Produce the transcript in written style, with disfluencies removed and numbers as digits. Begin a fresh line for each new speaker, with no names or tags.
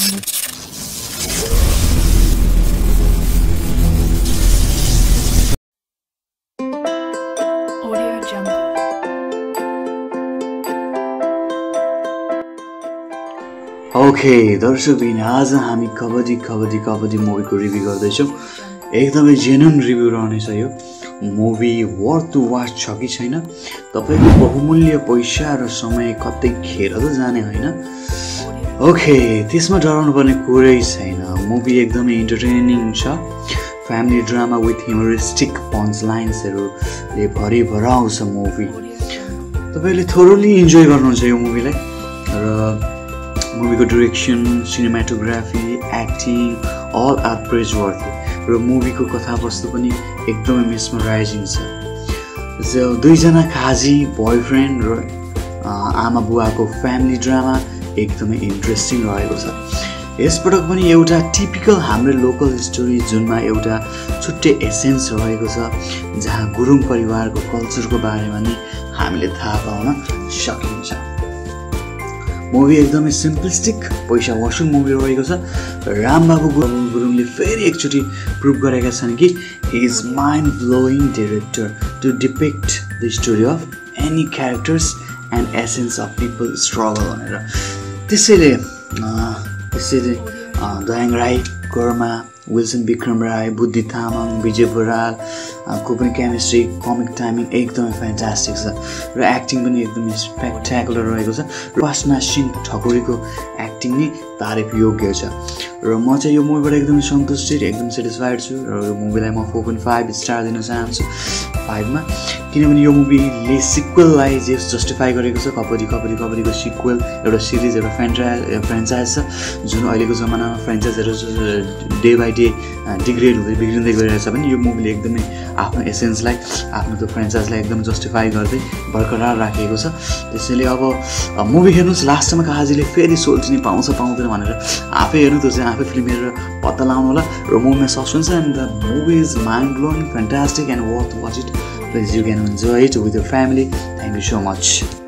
Okay दर्शकबिन आज हामी कबड्डी मुभीको रिभ्यू गर्दैछौँ। एकदमै जेन्युन रिभ्यू रहनेछ। यो मुभी वर्थ टु वाच छ कि छैन, तपाईँको बहुमूल्य पैसा र समय कतै खेर त जाने होइन। ओके, त्यसमा डराउनु पर्ने कुरै छैन। मुभी एकदमै इन्टरटेनिङ छ। Family drama with humoristic punch लाइन्सहरूले भरिभराउ छ मुभी। तपाईँले थोरली इन्जोय गर्नुहुन्छ यो मुभीलाई। र मुभीको direction, cinematography, acting all are praiseworthy. र मुभीको कथावस्तु पनि एकदमै मेस्मराइजिङ छ। दुईजना काजी बोयफ्रेन्ड र आमा बुवाको फ्यामिली ड्रामा एकदमै इन्ट्रेस्टिङ रहेको छ। यसपटक पनि एउटा टिपिकल हाम्रो लोकल स्टोरी जुनमा एउटा छुट्टै एसेन्स रहेको छ, जहाँ गुरुङ परिवारको कल्चरको बारेमा नि हामीले थाहा पाउन सकिन्छ। मुभी एकदमै सिम्पलिस्टिक पैसा वसुल मुभी रहेको छ। रामबाबु गुरुङले फेरि एकचोटि प्रुभ गरेका छन् कि he is mind blowing director to depict the story of any characters and essence of people struggle भनेर। त्यसैले दयाङ राई, कर्मा, विल्सन विक्रम राई, बुद्धि तामाङ, विजय बराल को पनि केमिस्ट्री, कमिक टाइमिङ एकदमै फ्यान्टास्टिक छ। र एक्टिङ पनि एकदमै स्पेक्ट्याकुलर रहेको छ। उपासना सिंह ठकुरीको एक्टिङ नै तारिफ योग्य छ। र म चाहिँ यो मुभीबाट एकदमै सन्तुष्टि, एकदम सेटिस्फाइड छु। र यो मुभीलाई म 4.5 स्टार दिन चाहन्छु 5मा, किनभने यो मुभीले सिक्वेललाई जस्टिफाई गरेको छ। कबड्डीको सिक्वेल एउटा सिरिज, एउटा फ्रेन्चाइज छ, जुन अहिलेको जमानामा फ्रेन्चाइजहरू डे बाई डे डिग्रेड हुँदै बिग्रिँदै गइरहेको छ भने यो मुभीले एकदमै आफ्नो एसेन्सलाई, आफ्नो त्यो फ्रेन्चाइजलाई एकदम जस्टिफाई गर्दै बरकरार राखेको छ। त्यसैले अब मुभी हेर्नुहोस्, लास्टमा काजीले फेरि सोल्टिनी पाउँछ पाउँदैन भनेर आफै हेर्नु, त्यो चाहिँ आफै फिल्म हेरेर पत्ता लगाउनु होला। र मुभीमा suspense and the movie is mind blowing, fantastic and worth watch it. Please you can enjoy it with your family. Thank you so much.